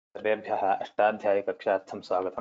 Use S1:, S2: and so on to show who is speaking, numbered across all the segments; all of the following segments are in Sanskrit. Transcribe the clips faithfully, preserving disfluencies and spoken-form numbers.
S1: सर्वेभ्यः अष्टाध्यायिकक्षार्थं स्वागतम्।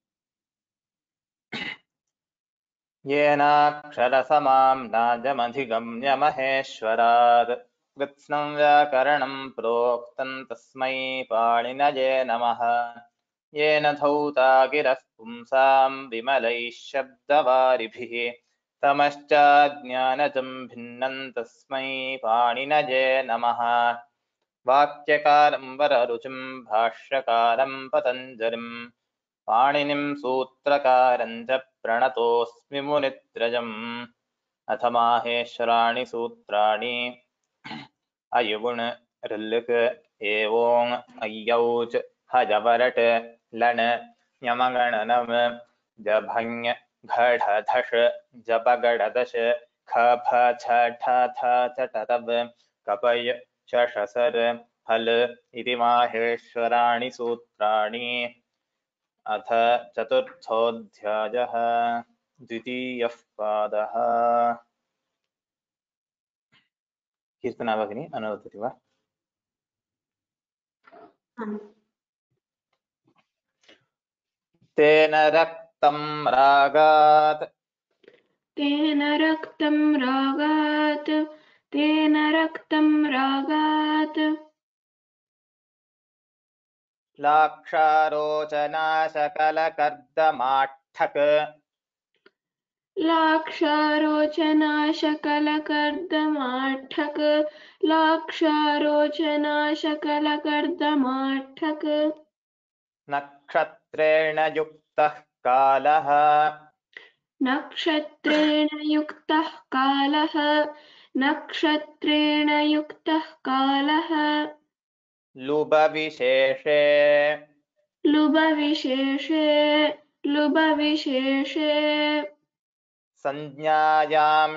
S1: येनाक्षरसमां नादमधिगम्य महेश्वरात् कृत्स्नं व्याकरणं प्रोक्तं तस्मै पाणिनये नमः। येन धौता गिरः पुंसां विमलैः शब्दवारिभिः तमश्चाज्ञानजं भिन्नं तस्मै पाणिनये नमः। वाक्यकारं वररुचिं भाष्यकारं पतञ्जलिं पाणिनिं सूत्रकारं च प्रणतोऽस्मि मुनित्रयम्। अथ माहेश्वराणि सूत्राणि अयुगुण ऋल्लिक एवों अयौच हजवरट लन यमगणनम जभञ घढधश जपगडदश खफ छ ठ थ च टतव कपय शशसर फल इति माहेश्वराणि सूत्राणि। अथ चतुर्थोऽध्यायः। द्वितीयः पादः। कीर्तना भगिनी अनुवदति वा? तेन रक्तं रागात्
S2: तेन रक्तं रागात् तेन रक्तं रागात्
S1: लाक्षारोचनाशकलकर्दमाठक
S2: लाक्षारोचनाशकलकर्दमाठक लाक्षारोचनाशकलकर्दमाठक
S1: नक्षत्रेण युक्तः कालः
S2: नक्षत्रेण युक्तः कालः नक्षत्रेण युक्तः कालः
S1: लुबविशेषे
S2: लुबविशेषे लुबविशेषे
S1: संज्ञायां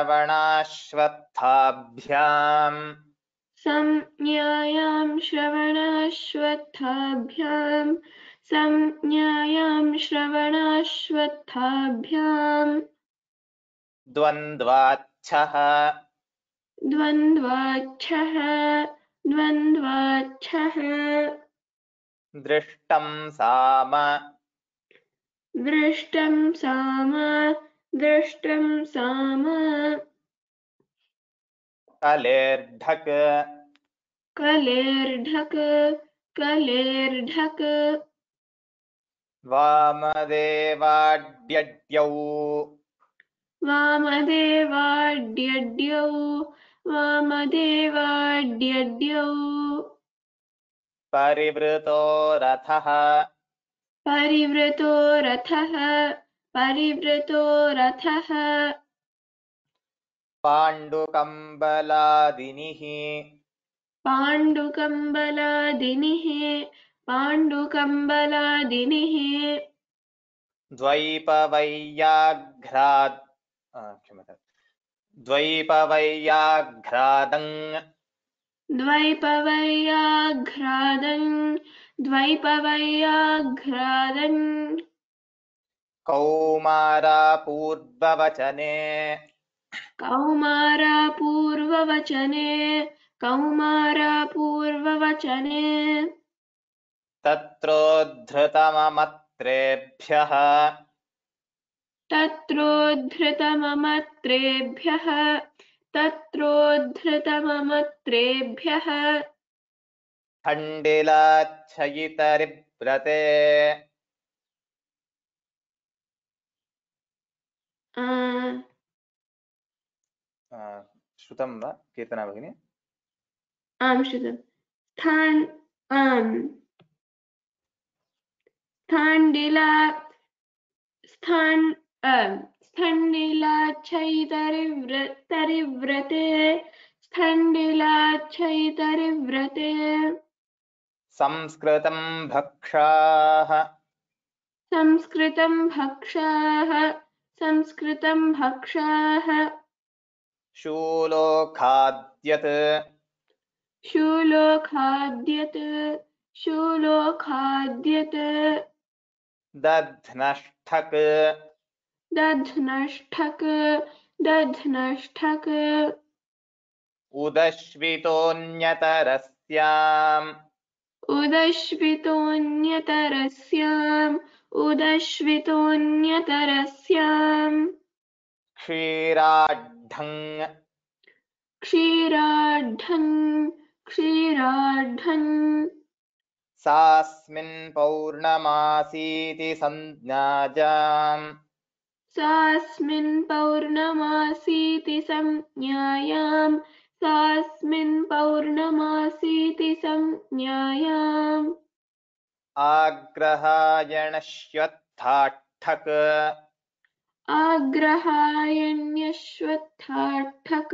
S1: श्रवणाश्वत्थाभ्याम्
S2: संज्ञायां श्रवणाश्वत्थाभ्यां संज्ञायां श्रवणाश्वत्थाभ्यां
S1: द्वन्द्वाच्छः
S2: द्वन्द्वाच्छः द्वन्द्वाच्छः
S1: दृष्टं साम
S2: दृष्टं साम दृष्टं साम
S1: कलेर्ढक
S2: कलेर्ढक कलेर्ढक
S1: वामदेवाड्यड्यौ
S2: वामदेवाड्यड्यौ वामदेवाड्यड्यौ
S1: परिवृतो रथः
S2: परिवृतो रथः परिवृतो रथः
S1: पाण्डुकम्बलादिनिः
S2: पाण्डुकम्बलादिनिः पाण्डुकम्बलादिनिः
S1: द्वैपवैयाघ्राद् क्षम्यतां द्वैपवैयाघ्रादं
S2: द्वैपवैयाघ्रादं द्वैपवैयाघ्रादं
S1: कौमारापूर्ववचने
S2: कौमारापूर्ववचने कौमारापूर्ववचने
S1: तत्रोद्धृतममत्रेभ्यः
S2: तत्रोद्धृतममत्रेभ्यः तत्रोद्धृतममत्रेभ्यः
S1: खण्डिलाच्छयितरिव्रते
S2: आ,
S1: श्रुतं वा कीर्तना भगिनी?
S2: आं श्रुतं स्थान् आम् स्थाण्डिला स्थान् स्थण्डिलाच्छयितरिव्रते स्थण्डिलाच्छयितरिव्रते
S1: संस्कृतं भक्षाः
S2: संस्कृतं भक्षाः संस्कृतं भक्षाः
S1: शूलो खाद्यत्
S2: शूलो खाद्यत् शूलो खाद्यत्
S1: दध्नष्ठक्
S2: दध्नष्ठक् दध्नष्ठक्
S1: उदश्वितोऽन्यतरस्याम्
S2: उदश्वितोऽन्यतरस्याम् उदश्वितोऽन्यतरस्याम्
S1: क्षीराढ्ढं
S2: क्षीराढ्ढन् क्षीराढ्ढन्
S1: सास्मिन् पौर्णमासीति संज्ञायाम्
S2: सास्मिन् पौर्णमासीति संज्ञायाम् सास्मिन् पौर्णमासीति संज्ञायाम्
S1: आग्रहायणश्वत्थाट्ठक्
S2: आग्रहायण्यश्वत्थाट्ठक्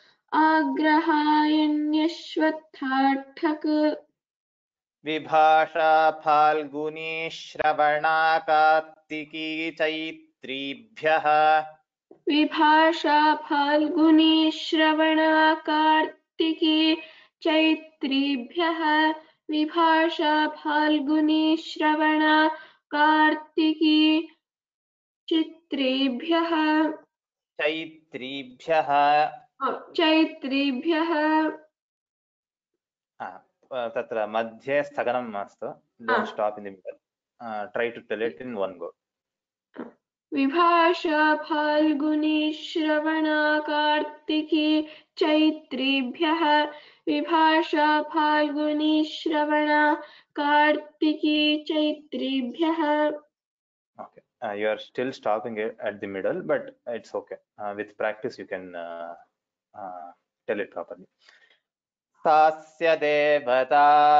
S2: आग्रहायण्यश्वत्थाट्ठक्
S1: विभाषा फाल्गुनी श्रवणा कार्तिकी चैत्रीभ्यः
S2: विभाषा फाल्गुनी श्रवणा कार्तिकी चैत्रीभ्यः विभाषा फाल्गुनी श्रवणा कार्तिकी चित्रेभ्यः
S1: चैत्रीभ्यः
S2: चैत्रेभ्यः
S1: आ, तत्र मध्ये स्थगनं मास्तु don't stop in the middle try to tell it in one go
S2: विभाषा फाल्गुनी श्रवणा कार्तिकी चैत्रेभ्यः विभाषा फाल्गुनी श्रवणा Kartiki चैत्रेभ्यः
S1: okay uh, you are still stopping it at the middle but it's okay uh, with practice you can uh, uh, tell it properly सास्य देवता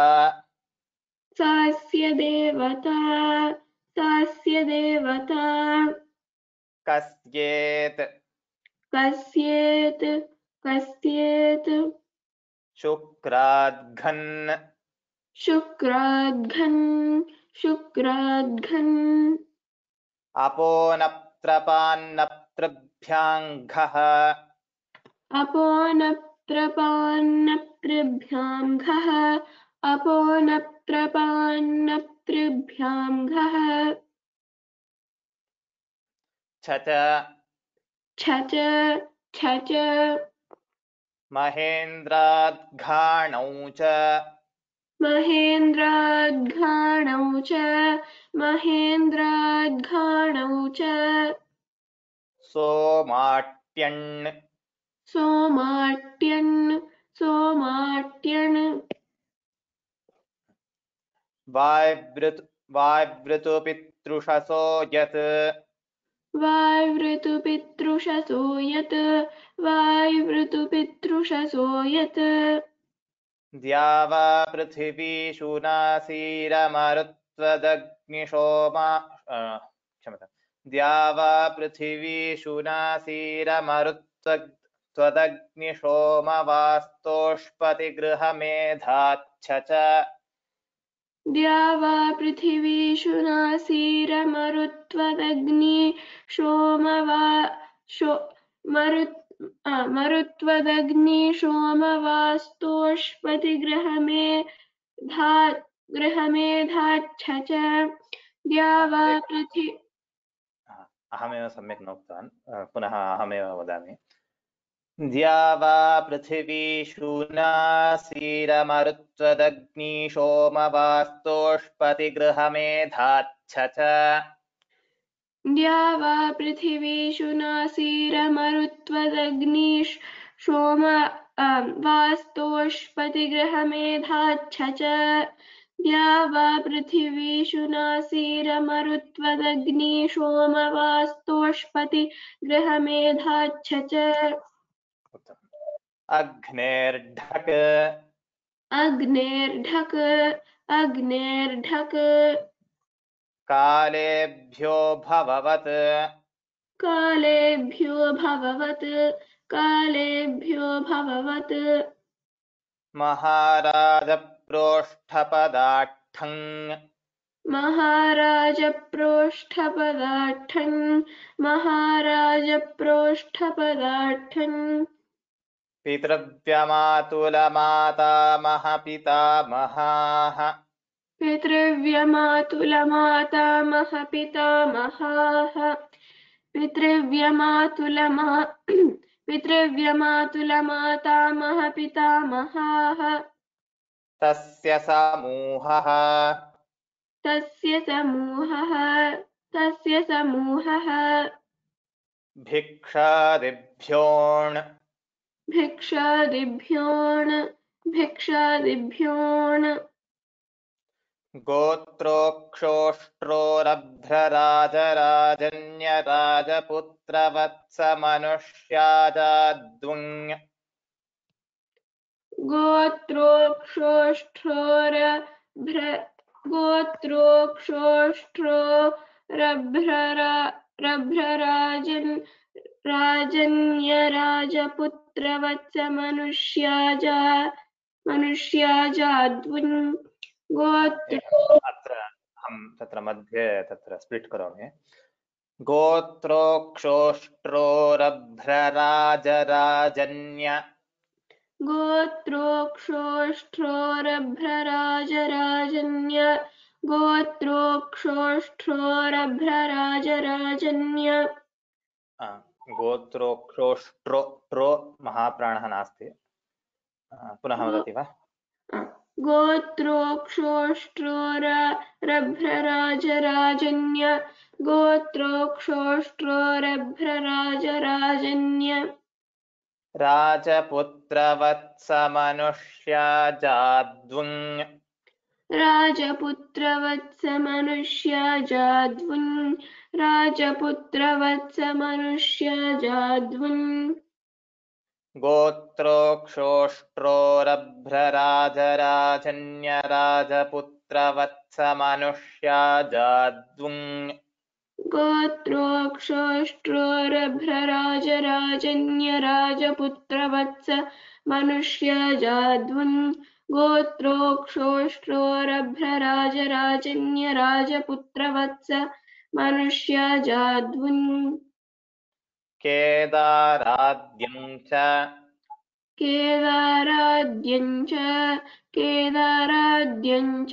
S2: सास्य देवता सास्य देवता
S1: कस्येत्
S2: कस्येत् कस्येत्
S1: शुक्राद्घन्
S2: शुक्राद्घन् शुक्राद्घन्
S1: अपोनप्रपान्नप्रभ्याङ्घः
S2: अपोनप्रपान्नप्रभ्याङ्घः अपोनप्रपान्नप्रभ्याङ्घः
S1: छच
S2: छच छच
S1: महेन्द्राद्घाणौ च
S2: महेन्द्राद्घाणौ च महेन्द्राद्घाणौ च
S1: सोमाट्यण्
S2: सोमाट्यन् सोमाट्यन्
S1: वायवृत् वायवृतुपितृषसो यत्
S2: वायवृतुपितृषसो यत् वायवृतुपितृषसो यत्
S1: द्यावा पृथिवी शुनासीरमरुत्वदग्निशोमा क्षम्यतां द्यावा पृथिवी शुनासीरमरुत्वदग्निशोमवास्तोष्पतिगृहमेधाच्छ च
S2: द्यावा पृथिवी शुनासीरमरुत्वदग्नि सोमवा शो मरुत् मरुत्वदग्नि सोमवास्तोष्पतिगृहमे धा गृहमेधाच्छ च द्यावा पृथि
S1: अहमेव सम्यक् न उक्तवान् पुनः अहमेव वदामि द्यावा पृथिवी शूनासीरमरुत्वदग्निशोमवास्तोष्पतिगृहमेधाच्छ च
S2: द्यावा पृथिवी शुनासीरमरुत्वदग्नि सोम वास्तोष्पतिगृहमेधाच्छ च द्यावा पृथिवी शुनासीरमरुत्वदग्नि सोमवास्तोष्पतिगृहमेधाच्छ च
S1: अग्नेर्ढक्
S2: अग्नेर्ढक् अग्नेर्ढक्
S1: कालेभ्यो भववत्
S2: कालेभ्यो भववत् कालेभ्यो भववत्
S1: महाराजप्रोष्ठपदाट्ठं
S2: महाराजप्रोष्ठपदाट्ठन् महाराजप्रोष्ठपदाट्ठन्
S1: पितृव्यमातुलमातामहपितामहाः
S2: पितृव्यमातुलमातामहपितामहाः पितृव्यमातुलमा पितृव्यमातुलमातामहपितामहाः
S1: तस्य समूहः
S2: तस्य समूहः तस्य समूहः
S1: भिक्षादिभ्योऽन्
S2: भिक्षादिभ्योऽन् भिक्षादिभ्योऽन्
S1: गोत्रोक्षोष्ट्रोरभ्रराजराजन्यराजपुत्रवत्समनुष्याजाद्वुङ्
S2: गोत्रोक्षोष्ट्रोरभ्र गोत्रोक्षोष्ट्रोरभ्रराजन् राजन्यराजपुत्रवत्समनुष्याजा मनुष्याजाद्वुन् गोत्र
S1: अत्र अहं तत्र मध्ये तत्र स्प्लिट् करोमि गोत्रोक्षोष्ट्रोरभ्रराजराजन्य
S2: गोत्रोक्षोष्ट्रोरभ्रराजराजन्य गोत्रोक्षोष्ट्रोरभ्रराजराजन्य
S1: गोत्रोक्षोष्ट्रो ट्रो महाप्राणः नास्ति पुनः वदति वा
S2: गोत्रोक्षोष्ट्रोरभ्रराजराजन्य गोत्रोक्षोष्ट्रोरभ्रराजराजन्य
S1: राजपुत्रवत्समनुष्याजाद्वुङ्
S2: राजपुत्रवत्समनुष्याजाद्वुन् राजपुत्रवत्समनुष्याजाद्वुन्
S1: गोत्रोक्षोष्ट्रोरभ्रराजराजन्यराजपुत्रवत्समनुष्याजाद्वुङ्
S2: गोत्रोक्षोष्ट्रोरभ्रराजराजन्यराजपुत्रवत्स मनुष्याजाद्वुन् गोत्रोक्षोष्ट्रोरभ्रराजराजन्यराजपुत्रवत्स मनुष्याजाद्वुन्
S1: केदाराद्यं च
S2: केदाराद्यं च केदाराद्यं च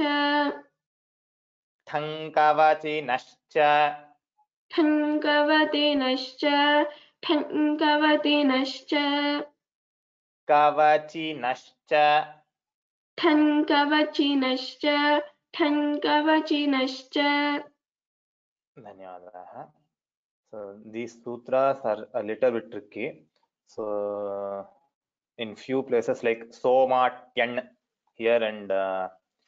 S1: ठङ्कवचिनश्च
S2: ठङ्कवतिनश्च ठङ्कवतिनश्च
S1: कवचिनश्च
S2: ठङ्कवचिनश्च ठङ्कवचिनश्च
S1: धन्यवादाः. So these sutras are a little bit tricky. So in few places like Somatyan here and uh,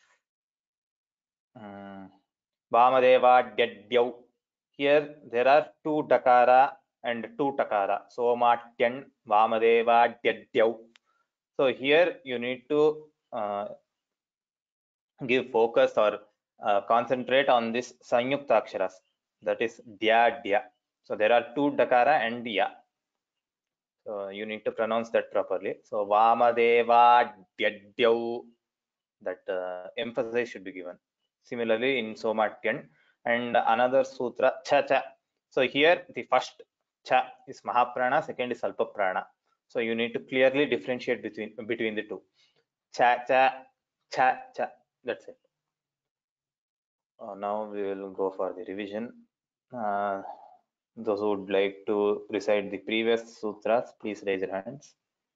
S1: um, Vamadeva Dyadyav, here there are two dakara and two takara. Somatyan, Vamadeva Dyadyav. So here you need to uh, give focus or uh, concentrate on this Sanyukta Aksharas, that is Dya Dya. So there are two dakara and ya. So you need to pronounce that properly. So Vamadeva Dyadyav, that uh, emphasis should be given. Similarly in Somatyan and another sutra Cha Cha. So here the first Cha is Mahaprana, second is Alpaprana. So you need to clearly differentiate between between the two. Cha Cha Cha Cha. That's it. Uh, now we will go for the revision. Uh, those who would like to recite the previous sutras, please raise your hands.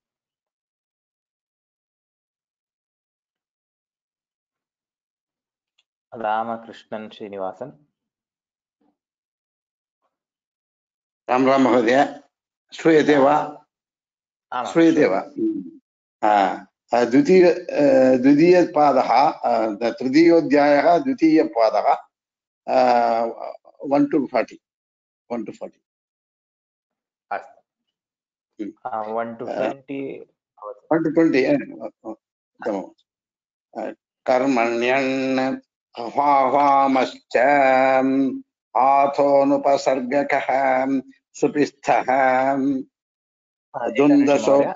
S1: Ramakrishnan Srinivasan.
S3: Ram Ram महोदय श्रूयते वा श्रूयते वा द्वितीय द्वितीयपादः तृतीयोऽध्यायः द्वितीयपादः one to forty one to forty
S1: अस्तु one to twenty
S3: one to twenty कर्मण्यन् अह्वाह्वामश्च आथोनुपसर्गकः सुपिस्थः द्वन्द्वशोक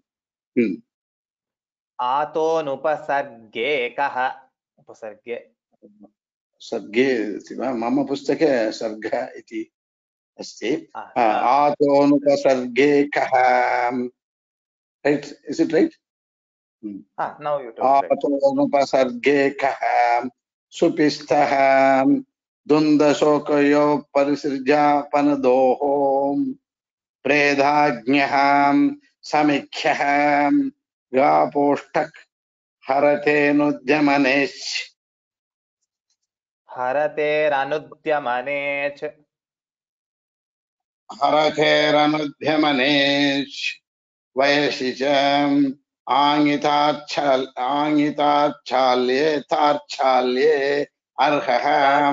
S1: आतोनुपसर्गे कः उपसर्गे
S3: सर्गे मम पुस्तके सर्ग इति अस्ति आतोनुपसर्गे कः right is it right
S1: ah now you told right
S3: आतोनुपसर्गे कः सुपिस्थः द्वन्द्वशोकयो परिसृज्यापनदोः प्रेधाज्ञः समीख्यः गापोष्ठक् हरतेनुद्यमनेश्
S1: हरतेरनुद्यमनेच
S3: हरतेरनुद्यमनेश् वयसि च आङ्गिताच्छाल् आङ्गिताच्छाल्ये ताच्छाल्ये अर्हः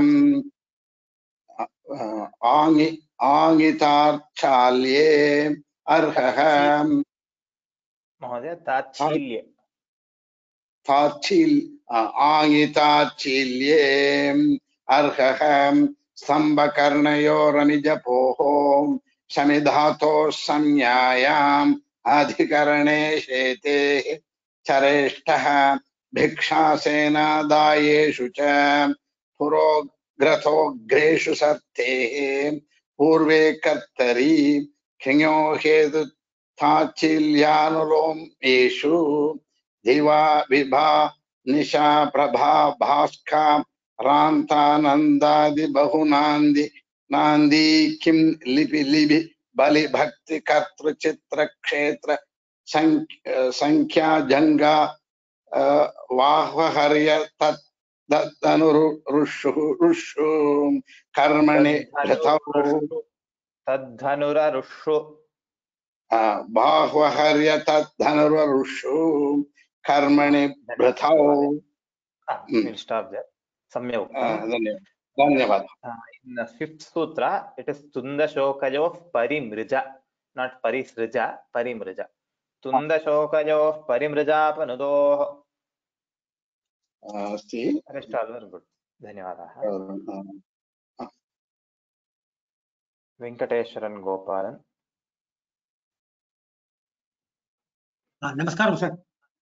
S3: आङ्गि आङ्गिताच्छाल्ये अर्हः
S1: महोदय ताच्छील्य
S3: ताच्छील् आङ्गिताच्छील्ये अर्हः स्तम्भकर्णयोरनिजपोः शमिधातोः संज्ञायाम् अधिकरणे शेते चरेष्ठः भिक्षासेनादायेषु च पुरोग्रथोऽग्रेषु सर्तेः पूर्वे कर्तरि खिञो हेतु ताच्छील्यानुलोमेषु दिवा विभा निशा प्रभा भास्का रान्तानन्दादि बहुनान्दी नान्दी किं लिपि लिपि बलि भक्ति कर्तृ चित्र क्षेत्र संख्या जंगा वाह्वहर्य तत् तदनुरुषु रुषु कर्मणि रथौ
S1: तद्धनुररुषु
S3: बाह्वहर्य तद्धनुरुषु कर्मणि भृतौ.
S1: We'll stop there. Samyak Uttam.
S3: धन्यवाद.
S1: In the fifth sutra, it is Tunda Shokayo Parimrija, not Parisrija, Parimrija. Tunda Shokayo Parimrija Panudo.
S3: अस्ति.
S1: Rest all are good. धन्यवादाः. Venkateshwaran Gopalan.
S4: नमस्कारं सर.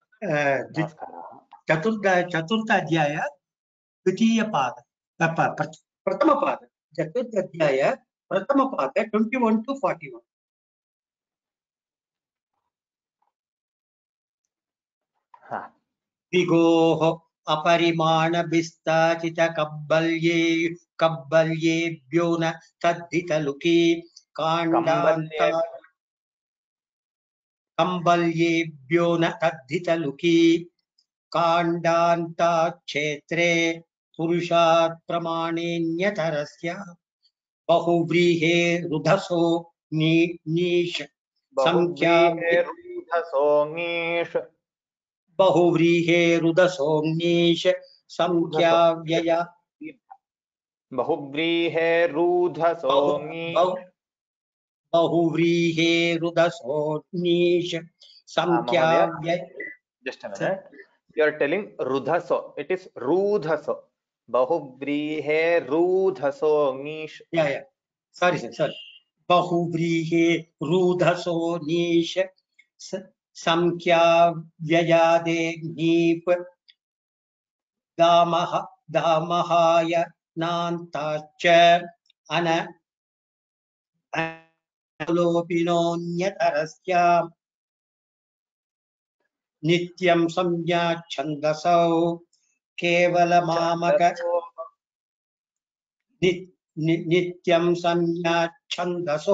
S4: चतुर्थ चतुर्थ अध्याय द्वितीय पाद प्रथम पाद चतुर्थ अध्याय प्रथम पाद इक्कीस टू इकतालीस.
S1: हाँ.
S4: विगोः अपरिमाण विस्ताचित कब्बल्ये कब्बल्येभ्यो न तद्धितलुकी काण्डान्ता कम्बल्येभ्यो न तद्धितलुकी काण्डान्ता क्षेत्रे पुरुषात् प्रमाणेन्यतरस्य बहुव्रीहे रुधसो नी नीश संख्या
S1: रुधसो नीश
S4: बहुव्रीहे रुदसो नीश संख्या व्यय
S1: बहुव्रीहे रुधसो नीश
S4: बहुव्रीहे रुदसो नीश संख्या व्यय.
S1: Just a minute. You are telling rudhaso. It is rudhaso. Bahuvrihe rudhaso nish.
S4: Yeah, yeah. Sorry, sir. Sorry. Bahuvrihe rudhaso nish. Samkhya vyayade nip. Damaha damahaya nantacha ana anulopinonyatarasya नित्यं संज्ञा छंदसौ केवल मामक नि, नि, नित्यं संज्ञा छंदसो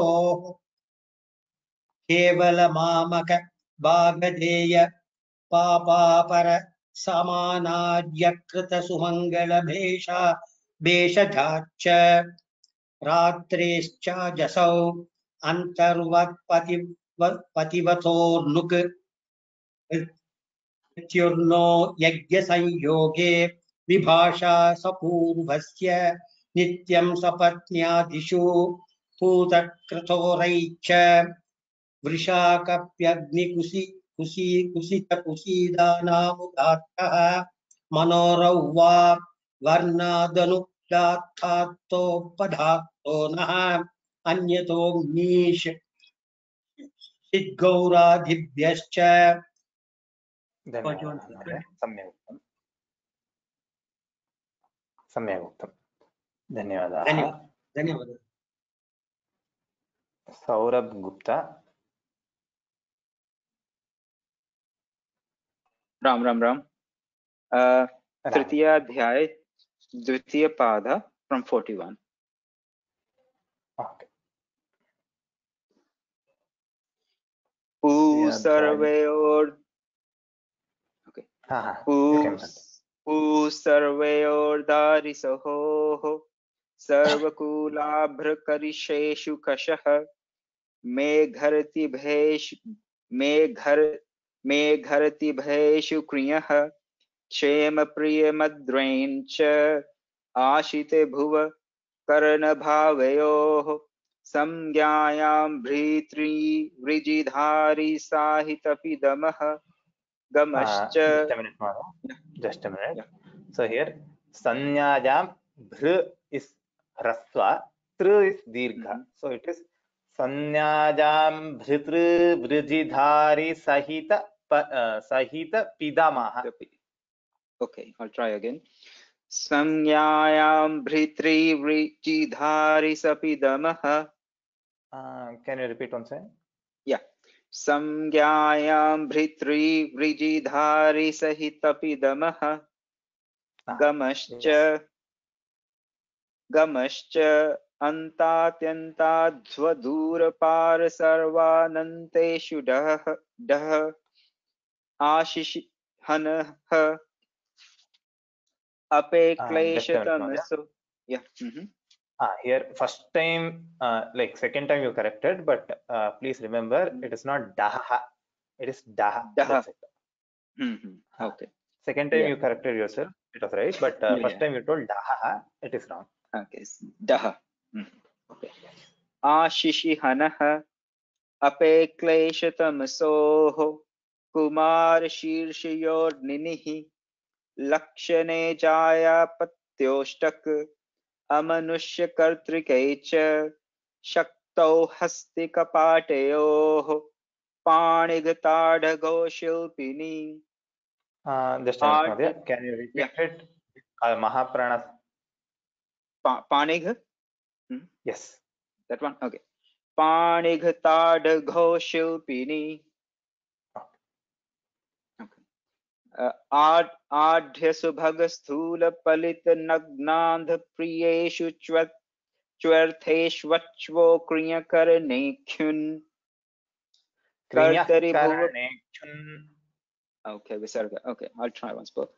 S4: केवल मामक भागधेय पापापर समानार्यकृत सुमंगल भेषा भेषजाच्च रात्रेश्चाजसौ अंतर्वत्पति पतिवथोर्नुक मृत्युर्नो यज्ञ संयोगे विभाषा सपूर्वस्य नित्यं सपत्न्यादिषु पूतक्रतोरैश्च वृषाकप्यग्निकुसि कुसि कुसित कुसीदानामुदात्तः मनोरौवा वर्णादनुदात्तात्तोपधात्तो नः अन्यतो नीश सिद्गौरादिभ्यश्च.
S1: सम्यक् उक्तम्. सम्यक् उक्तम्. धन्यवादाः.
S4: धन्यवादाः.
S1: सौरभ गुप्ता.
S5: राम राम राम. तृतीय अध्याय द्वितीय पाद from forty-one.
S1: Okay.
S5: सर्वयोर् okay
S1: Ha, ha. You can
S5: उ
S1: continue.
S5: उ सर्वयोर्दारिसहोः सर्वकुलाभ्रकरिषेषु कषः मेघरतिभेषु मेघर मेघरतिभेषु क्रियः क्षेमप्रियमद्रैं च आशिते भुव कर्णभावयोः संज्ञायां भृतृवृजिधारि साहितपिदमः गमश्च.
S1: Uh, just a minute, Madhu. Just a minute.
S5: Yeah.
S1: So here, sanyajam bhr is hrasva, tr is dirgha.
S5: Mhm.
S1: So it is sanyajam bhritru vrijidhari sahita pa- uh, sahita pidamaha.
S5: Okay, I'll try again. संज्ञायां भृतृवृजिधारि सपिदमः.
S1: Uh, can you repeat once again?
S5: Yeah. संज्ञायां भृतृवृजिधारि सहितपिदमः
S1: Ah,
S5: गमश्च
S1: yes.
S5: गमश्च अन्तात्यन्ताध्वदूरपार सर्वानन्तेषु डः डः आशिष हनः अपे
S1: Uh, just a minute, Madhu.
S5: क्लेशतमसो. Yeah. Mhm.
S1: Ah, here first time, uh, like second time you corrected, but uh, please remember it is not daha, it is daha.
S5: Daha.
S1: That's it.
S5: Mhm.
S1: Ah.
S5: Okay.
S1: Second time
S5: Yeah.
S1: you corrected yourself, it was right, but uh,
S5: Yeah,
S1: first
S5: yeah.
S1: time you told daha, it is wrong.
S5: Okay. Dah. Mhm. Okay. आशिषिहनः अपे क्लेशतमसोः कुमारशीर्षयोर्निनिः लक्षणे जायापत्योष्टक अमनुष्यकर्तृकै च शक्तौ हस्तिकपाटयोः पाणिगताडगो शिल्पिनी.
S1: Uh, just a minute,
S5: Art-
S1: Madhya. Can you repeat
S5: Yeah.
S1: it? Uh, Mahaprana.
S5: Pa- Panig.
S1: Yes.
S5: That one. Okay. पाणिघताडघो शिल्पिनी. आढ् आढ्यसुभगस्थूलपलितनग्नान्धप्रियेषु च्व च्वर्थेष्वच्वो क्रियकरणेख्युन् कर्तरि भुव.
S1: Kriyakarane-chun.
S5: Okay, visarga. Okay, I'll try once more.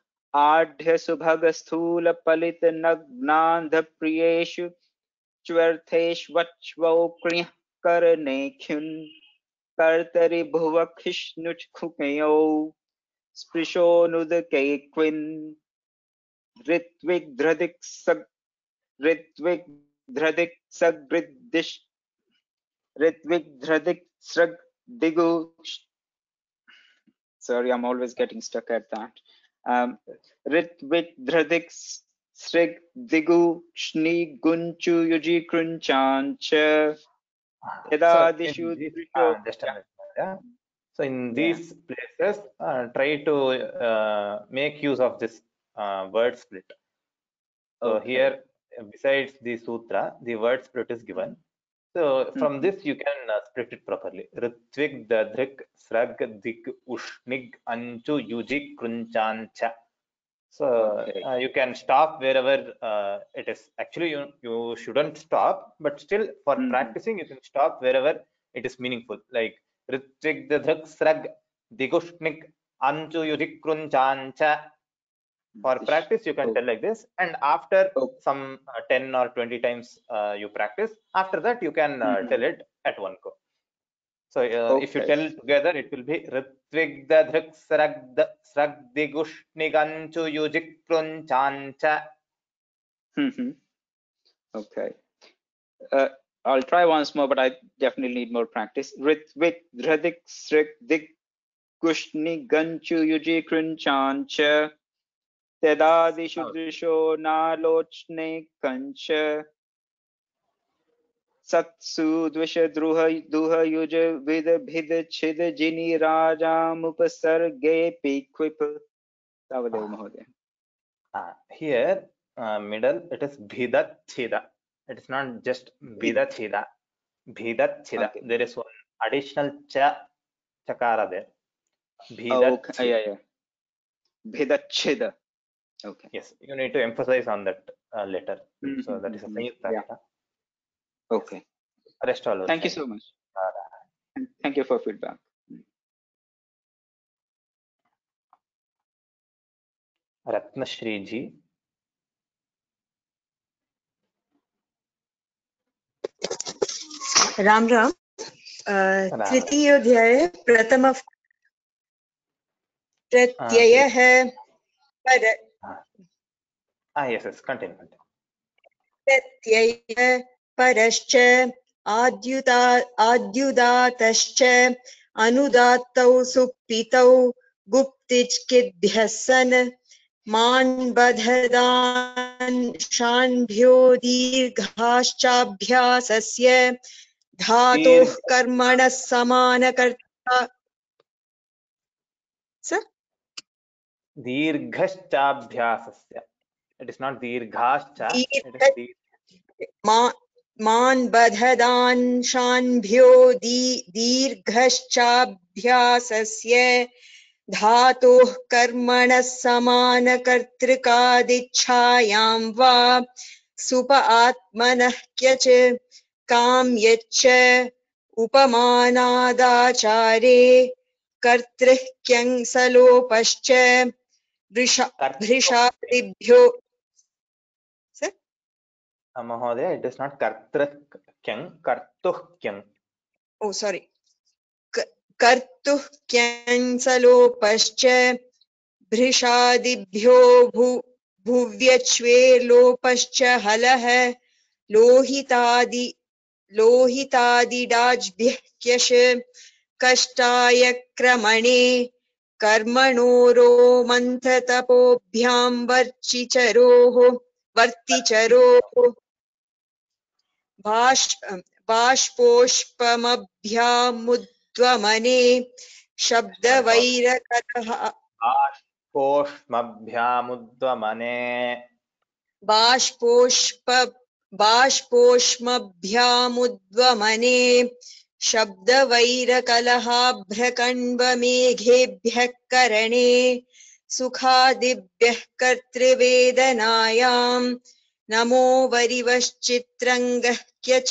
S5: आढ्यसुभगस्थूलपलितनग्नान्धप्रियेषु च्वर्थेष्वच्वो क्रियकरणेख्युन् कर्तरि भुवखिष्णुखुकयो स्पृशोनुदके क्विन् ऋत्विग्ध्रदिक् सग् ऋत्विग्ध्रदिक् सगृद्दिश् ऋत्विग्ध्रदिक् सृग् दिगु. Sorry, I'm always getting stuck at that. Um, ऋत्विग्ध्रदिक् सृग् दिगु श्नी गुञ्चु युजि कृञ्चाञ्च यदा
S1: So
S5: दिशु
S1: in this,
S5: दृशो.
S1: uh, just a minute, Madhya. So in these places, uh, try to uh, make use of this uh, word split. So
S5: Okay.
S1: here, besides the sutra, the word split is given. So from
S5: Mhm.
S1: this you can uh, split it properly. Ritvik, dadrik, srag, dik, ushnig, anchu, yuji, krunchancha. So
S5: Okay.
S1: uh, you can stop wherever uh, it is. Actually, you you shouldn't stop, but still for
S5: Mhm.
S1: practicing, you can stop wherever it is meaningful. Like ritvik, dadrik, srag, digushnig, anchu, yuji, krunchancha. For practice, you can
S5: Oh.
S1: tell like this, and after
S5: Oh.
S1: some uh, ten or twenty times uh, you practice, after that you can uh,
S5: Mhm.
S1: tell it at one go. So uh, if you
S5: Okay.
S1: tell together, it will be ritvigda dhrik sragda sragdigushniganchu yujikrunchancha.
S5: Mhm. Okay. Uh, I'll try once more, but I definitely need more practice. Ritvik dhradik srik dik kushni ganchu yuji krunchancha tedadishu drisho nalochne kancha satsu dvisha druha duha yuja vid bhid chid jini rajam upasarge piquip. Tavadev Mahoday.
S1: Uh, here uh, middle it is bhidat chida. It is not just bhidat chida. Bhidat chida.
S5: Okay.
S1: There is one additional cha chakara there.
S5: Oh,
S1: Bhidat
S5: okay.
S1: chida.
S5: Yeah, yeah. Bhidachida. Okay.
S1: Yes, you need to emphasize on that uh, letter.
S5: Mhm,
S1: So that is a
S5: mhm.
S1: Sanyukta
S5: Yeah.
S1: Akara.
S5: Okay.
S1: Rest all
S5: Thank you
S1: same.
S5: so much. Thank you for feedback.
S1: Ratnashree जी.
S6: राम राम. तृतीय अध्याय प्रथम प्रत्ययः पर
S1: ah yes yes continue continue.
S6: प्रत्ययः परश्च आद्युता आद्युदातश्च अनुदात्तौ सुप्तितौ गुप्तिच्किद्भ्यः सन् मान् बधदान् शान्भ्यो दीर्घाश्चाभ्यासस्य धातोः कर्मणः समानकर्ता स
S1: दीर्घश्चाभ्यासस्य. It is not दीर्घाश्च, it is दीर्घ.
S6: मान् बधदान् शान्भ्यो दी दीर्घश्चाभ्यासस्य धातोः कर्मणः समानकर्तृकादिच्छायां वा सुप आत्मनः क्यच काम्यच्च उपमानादाचारे कर्तृः क्यं सलोपश्च भृशादिभ्यो
S1: महोदय, it is not कर्तृः क्यं, कर्तुः क्यं.
S6: oh sorry कर्तुः क्यं सलोपश्च भृशादिभ्यो भू भुव्यच्वे लोपश्च हलः लोहितादि लोहितादिडाज्भ्यः क्यश कष्टाय क्रमणे कर्मणोरो मन्थतपोभ्यां वर्चिचरोः वर्तिचरोः बाष्पोष्पमभ्यामुद्वमने शब्दवैरकतः
S1: बाष्पोष्मभ्यामुद्वमने
S6: बाष्पोष्प बाष्पोष्मभ्यामुद्वमने शब्दवैरकलहाभ्रकण्वमेघेभ्यः करणे सुखादिभ्यः कर्तृवेदनायां नमो वरिवश्चित्रङ्गः क्यच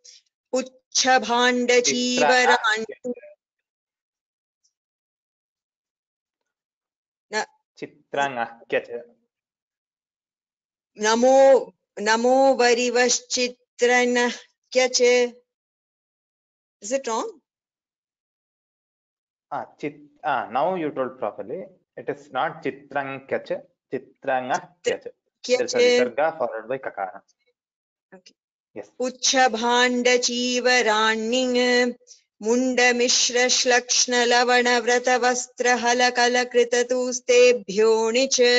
S6: पुच्छभाण्डचीवराणि
S1: चित्रङः क्यच.
S6: Namo Namo वरिवश्चित्रनः क्यच. Is it wrong?
S1: Ah, chit, ah, now you told properly. It is not chitrang kyach, chitrangah kyach. There is a visarga followed by kakara.
S6: Okay.
S1: Yes.
S6: पुच्छभाण्डचीवराण्यं मुण्डमिश्रश्लक्ष्णलवणव्रतवस्त्रहलकलकृततुस्तेभ्यो णिच.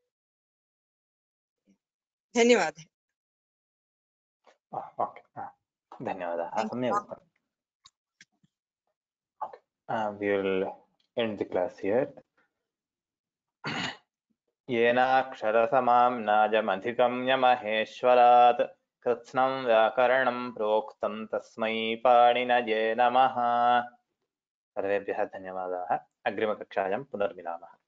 S6: धन्यवादः.
S1: Ah, okay. Ah, धन्यवादः. सम्यक् उक्तम्. Okay. Uh, we will end the class here. येनाक्षरसमां नाजमधिगम्य महेश्वरात् कृत्स्नं व्याकरणं प्रोक्तं तस्मै पाणिनये नमः. सर्वेभ्यः धन्यवादाः. अग्रिमकक्षायां पुनर्मिलामः.